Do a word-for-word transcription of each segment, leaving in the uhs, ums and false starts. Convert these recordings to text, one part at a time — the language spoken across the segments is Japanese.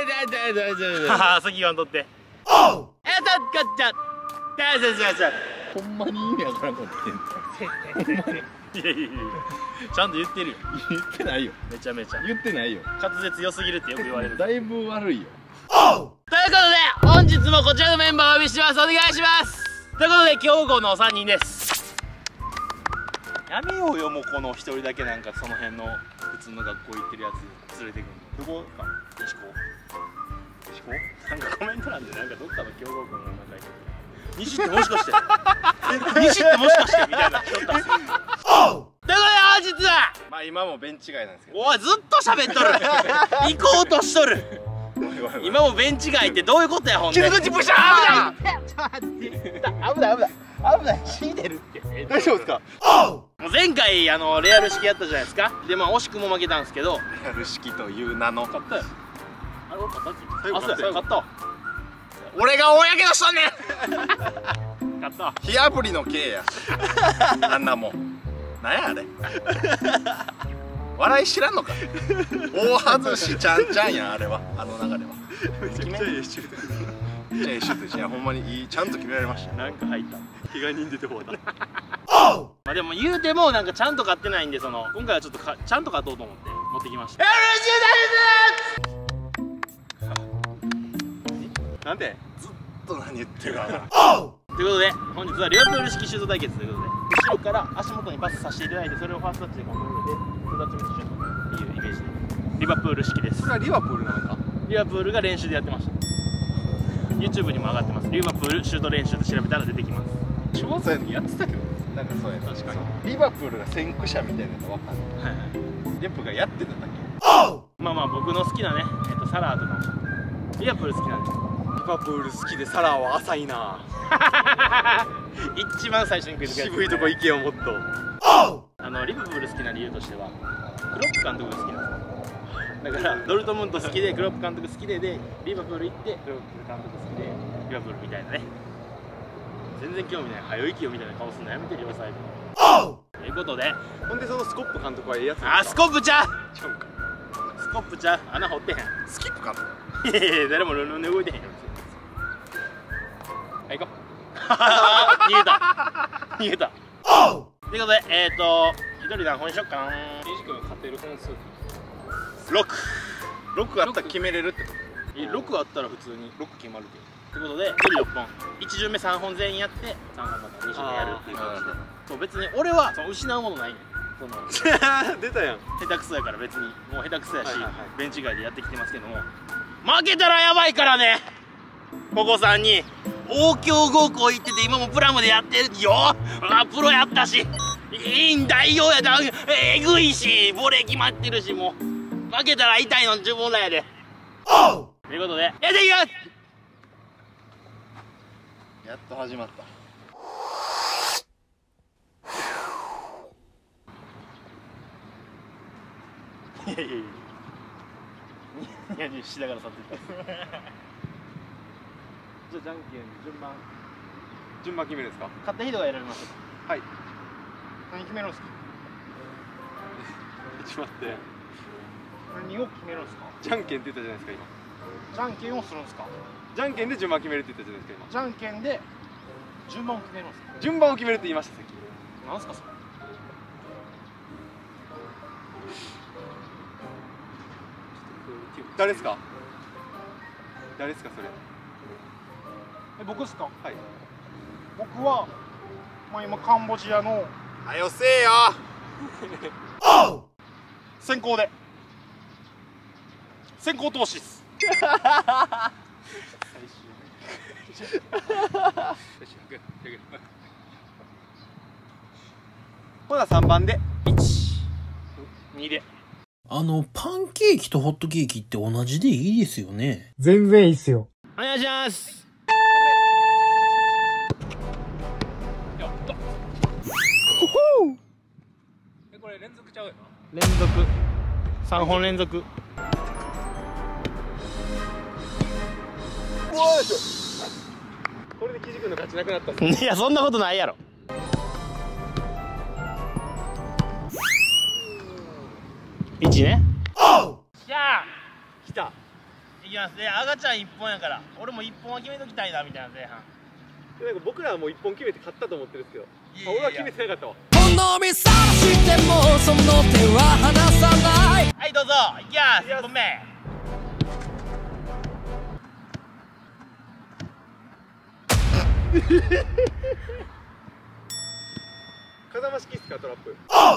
はは、席がんとって。え、たっかっちゃ。だじゃじゃじゃ。 ほんまに意味わからんこと言ってんの。ほんまに。 いやいやいや。ちゃんと言ってるよ。 言ってないよ。 めちゃめちゃ。 言ってないよ。 滑舌良すぎるってよく言われる。 だいぶ悪いよ。 ということで、本日もこちらのメンバーをお呼びしてます。お願いします。ということで、強豪のさんにんです。やめようよ、もうこの一人だけなんかその辺の普通の学校行ってるやつ連れてくるの。どこか西高西高なんかコメント欄でなんかどっかの強豪校の名前書いてる。西ってもしかして西ってもしかしてみたいな人ったんですよ。ということで本日はまあ今もベンチ外なんですけど。 おいずっと喋っとる行こうとしとる今もベンチ外ってどういうことやほんで。傷口ブシャー危ない危ない危ない危ない死んでるって大丈夫ですか。前回あのレアル式やったじゃないですか。でまあ惜しくも負けたんですけど、 レアル式という名の勝ったよ。あれ俺勝ったっけ。あそうや勝ったわ。 俺が大やけどしたね勝ったわ。 火あぶりの刑やあんなもんなんやあれ笑い知らんのか。大外しちゃんちゃんやあれは。あの流れはめちゃくちゃいいシュート。めっちゃいいシュートじゃほんまにいいちゃんと決められました。 なんか入った怪我人出てもうたまあでも言うてもなんかちゃんと勝ってないんで、その今回はちょっとかちゃんと勝とうと思って持ってきました。よろしゅうですなんでずっと何言ってるかなということで本日はリバプール式シュート対決ということで、後ろから足元にパスさせていただいて、それをファーストタッチでコントロールでフルタッチミスシュートっていうイメージでリバプール式です。 それはリバプールなのか。 リバプールが練習でやってました。 YouTube にも上がってます。リバプールシュート練習で調べたら出てきます。 そうそうやってたけどなんかそうや確かにリバプールが先駆者みたいなの分かんない。はいはい。リバプールがやってただけ。 まあまあ僕の好きなね、えっと、サラーとかもリバプール好きなんです。 リバプール好きでサラーは浅いな一番最初に食いつくやつ、ね、 渋いとこ行けよもっと。 あのリバプール好きな理由としてはクロップ監督が好きなんですよ。だからドルトムント好きでクロップ監督好きででリバプール行ってクロップ監督好きでリバプールみたいなね。全然興味ない、早い息をみたいな顔するのやめて両サイドということで、 ほんでそのスコップ監督はええやつ。 あスコップちゃうちゃうか。 スコップちゃう穴掘ってへん。 スキップ監督いやいや誰もルンルンで動いてへんよ。はい行こう逃げた逃げたということで、えっ、ー、と一人何本にしよっかな。 西君が勝てる本数ろく。 ろくあったら決めれるってこと。 ろくあったら普通にろく決まるけど。ということでひとりろっぽん、いち巡目さんぼん全員やってさんぼんまたに巡目やるっていう感じで。そう別に俺はその失うものないねん。その出たやん。 下手くそやから別にもう下手くそやし、 はいはいはい、 ベンチ外でやってきてますけども、負けたらやばいからね。ここさんに王京高校行ってて今もプラムでやってるよ。あプロやったしいいん代表やだえぐいしボレー決まってるし、もう負けたら痛いの自分らやで。ということでやっていきます。 やっと始まった。 いやいやいやニヤニヤしながら去っていったじゃあじゃんけん順番順番決めるんですか。 勝った人が選びましょう。 はい。 何決めるんですか。 ちょっと待って。 何を決めるんですか。 じゃんけんって言ったじゃないですか今。 じゃんけんをするんですか。 じゃんけんで順番決めるって言ったじゃないですか今。 じゃんけんで順番を決めるんですか。 順番を決めるって言いましたさっき。 なんすかそれ。 誰ですか。誰ですかそれ。 え僕ですか。 はい。 僕はまあ今カンボジアのはよせえよ先行で先行投資っすほなさんばんでいちにで。 あの、パンケーキとホットケーキって同じでいいですよね。 全然いいっすよ。 お願いします。 やったえこれ連続ちゃうよな。 連続さんぼん連続。 うわーしょこれでキジ君の勝ちなくなったっす。 いやそんなことないやろ。いちね。じゃあ来た。 いきますね。赤ちゃんいっぽんやから俺もいっぽんは決めときたいなみたいな前半。 なんか僕らはもういっぽん決めて勝ったと思ってるんですけど、あ俺は決めてなかったわ。 好みさしてもその手は離さない。 はいどうぞいきます。いっぽんめ風間式っすかトラップ。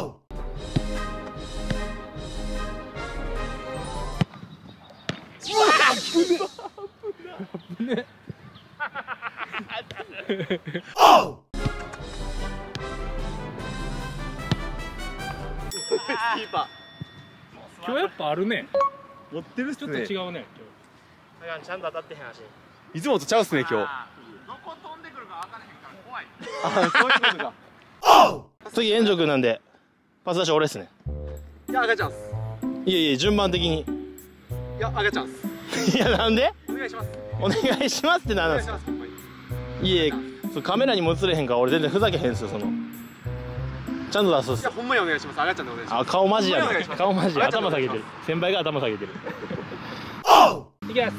キーパ今日やっぱあるね。 ー持ってるっすちょっと違うねあかんちゃんと当たってへん足。 いつもとちゃうっすね今日。 どこ飛んでくるか分からへんから怖い。 あそういうことか。 次炎上君なんでパス出し俺っすね。 いや赤ちゃんっす。 いやいや順番的にいや赤ちゃんっす。 いやなんでお願いします。 お願いしますって何なんですか。 お願いしますほんまに。 いやそうカメラにも映れへんから俺全然ふざけへんすよ。そのちゃんと出すっす。 いやほんまにお願いします。赤ちゃんでお願いします。 あ顔マジやお願いしますね顔マジありがとうございます頭下げてる先輩が頭下げてる。 いきます。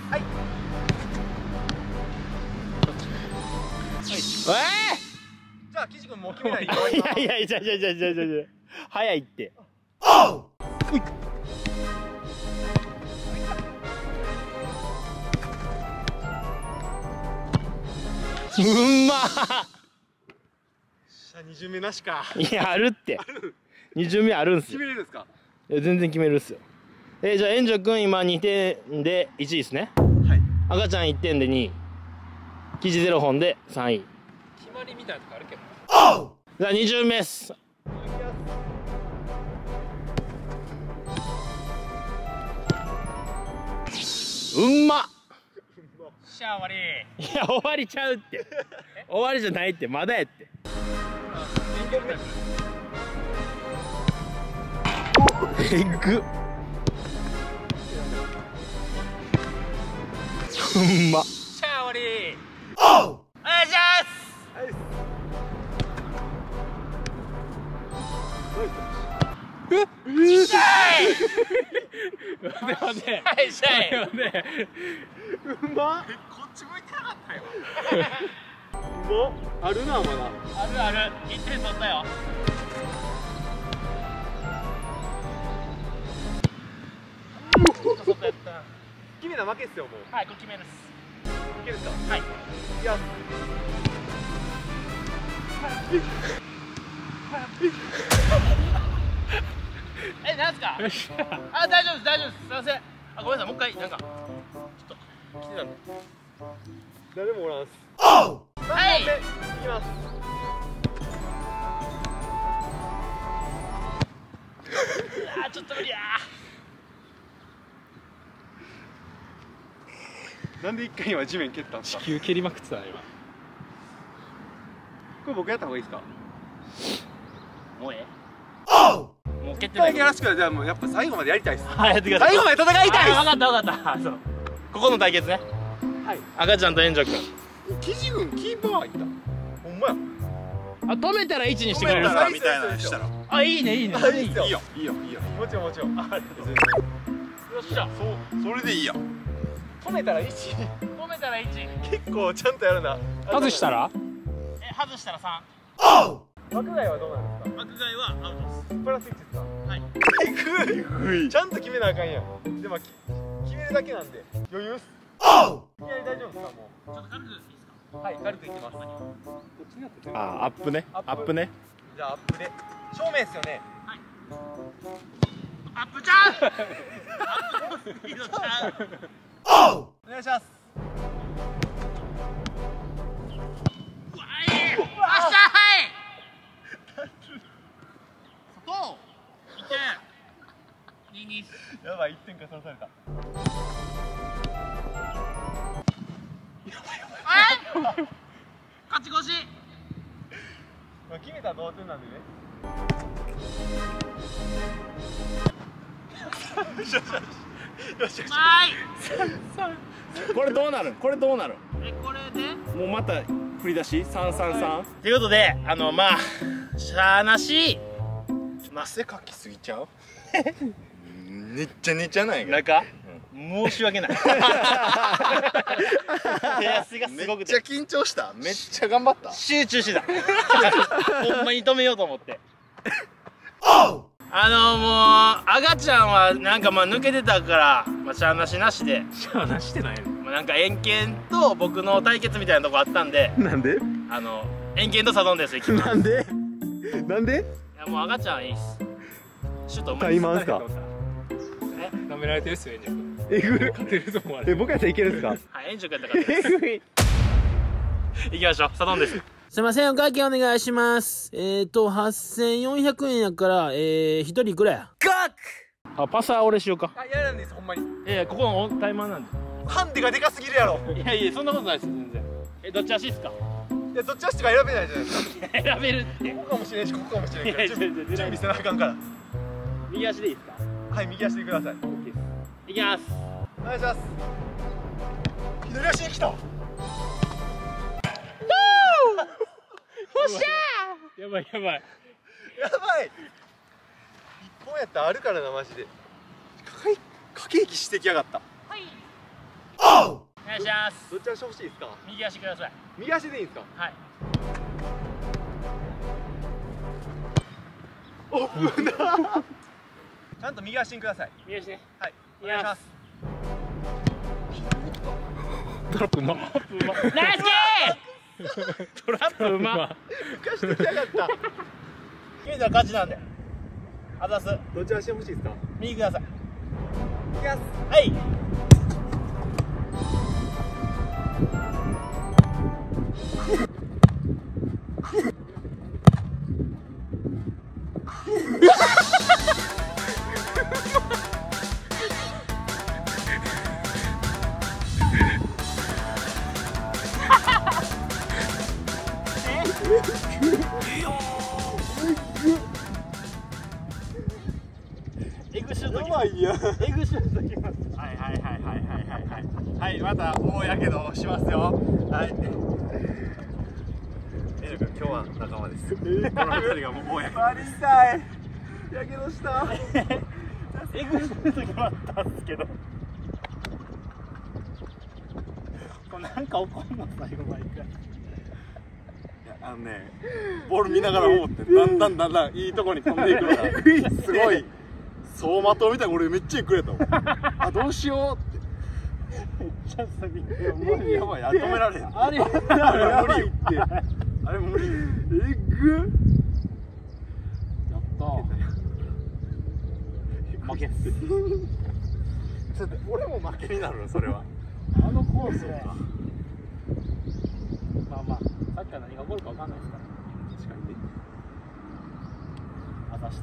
えじゃあ岸君もう決めないで。 ー、いやいやいやいやいやいやいやいや早いって。うんまじゃあに巡目なしか。 いやあるってに巡目あるんす決よ。 めれるんですか。 いや全然決めるっすよ。えー、じゃあ炎上君今にてんでいちいですね。 はい。 赤ちゃんいってんでにい、生地ゼロ本でさんい。 決まりみたいなとこあるけど。 じゃあに巡目っす。うんまっ。 しゃあ終わり。 いや終わりちゃうって終わりじゃないってまだやってえぐっうんまっ。 しゃあ終わり。 お願いし待って待ってます。はいしゃい。 待ってうまっ。 こっち向いてなかったよ。 うまっ。あるなまだ。 あるあるいってん取ったよ。そっかやった。 決めた負けっすよもう。 はいこれ決めるっす。 いけるっすか。 はい。 いや。 えなんすか。 よっしゃ。 あ大丈夫です大丈夫ですすいません。あごめんなさいもう一回なんかちょっと来てたんで。 誰もおらんっす。 はいいきます。 あちょっと無理やなんで一回今地面蹴ったんですか。 地球蹴りまくってたな今。 これ僕やった方がいいですか。 もうええもう蹴ってない。 やらしくはじゃあもうやっぱ最後までやりたいっす。 はいやってください。 最後まで戦いたいっ分かった分かった。そうここの対決ね。 はい。 赤ちゃんと炎上君。 す。岸君キーパー入った。ほんまや。 あ止めたらいちにしてくれるんですか。 止めたらみたいなのしたら。 あいいねいいね。 あいいっすよ。 いいよいいよいいよもちろんもちろん。 よっしゃ。 そうそれでいいやん。 止めたらいち。 止めたらいち。 結構ちゃんとやるな。 外したらえ外したらさん。 枠外はどうなんですか。 枠外はアウトです。 プラスいちですか。 はい。 えぐい。ちゃんと決めなあかんやん。でもき決めるだけなんで余裕っす。いきなり大丈夫ですかもちょっと軽くいいですか。 う。はい軽くいきます。 あアップねアップアップね。 じゃあアップで正面っすよね。 アップちゃう。アップのスピードちゃう。 お願いします。 うわいい。あっしゃはい外いってんににやばいいってんかさらされた。 え勝ち越し。 まあ決めたら同点なんでね。よしよしよしよし。 はいこれどうなるこれどうなるえこれでもうまた振り出しさんさんさん。 ということであのまあしゃーなし汗かきすぎちゃうめっちゃ寝ちゃないかなんか申し訳ない手汗がすごくてめっちゃ緊張した。めっちゃ頑張った。 集中してたほんまに止めようと思ってあのもう赤ちゃんはなんかまあ抜けてたから、まあ、しゃあなしなしでしゃあなしてないの。 まあなんか円形と僕の対決みたいなとこあったんで、 なんであの円形とサドンデス行きます。 なんでなんでいやもう赤ちゃんはいいっす。シュートうまいっす。 タイマンすか舐められてるっすよ、エンジェル。 えぐ勝てると思われえる。 僕やったらいけるんすかはい、円熟やったからです。 えぐい行きましょう、サドンデス。 すいません、お会計お願いします。えーと、はっせんよんひゃくえんやから、えー、一人いくらや？ あ、パサー俺しようか。 あ、やらんですほんまに。 いやいや、ここのタイマーなんハンデがでかすぎるやろ。 で。いやいや、そんなことないです、全然。え、どっち足っすか？ いやどっち足か選べないじゃないですか。 選べるって。 ここかもしれんしここかもしれんからいやいやいやいや準備せなあかんから。 右足でいいっすか？ はい右足でください。 いきます。 お願いします。左足に来た。 やばいやばい。 やばい。一本やったらあるからなマジで。駆け引きしてきやがった。 お願いします。 どっち足欲しいですか？ 右足ください。 右足でいいですか？ はい。 お危な。ちゃんと右足にください。 右足ね。 はい。お願いします。 トラップうま。 ナイスキートラップうま。 浮かしてきやがった。 決めたら勝ちなんで。あざす。 どっち足欲しいですか？ 右ください。 いきます。 はい。エグシュートやばいやん。 エグシュートきます。 はいはいはいはいはいはいはいはい、また大やけどしますよ。はい。エル君今日は仲間です。この二人がもう大やけど。バリ痛い。やけどした。 エグシュート決まったんすけど。これなんか怒んの最後毎回。 あのね、ボール見ながら思ってだんだんだんだんいいとこに飛んでいくからすごい走馬灯みたいな。俺めっちゃゆっくりやったもん。あ、どうしようって。 めっちゃすぎ。 いやもうやばい、あ、止められへん。 あれあれやばいって。あれ無理。えぐやったー。負けっす。 ちょっと俺も負けになるのそれは。 あのコースはまあまあさっきから何が起こるか分かんないですから。 確かにね。 あざした。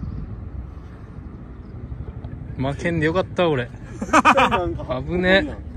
負けんでよかった俺。危ねえ。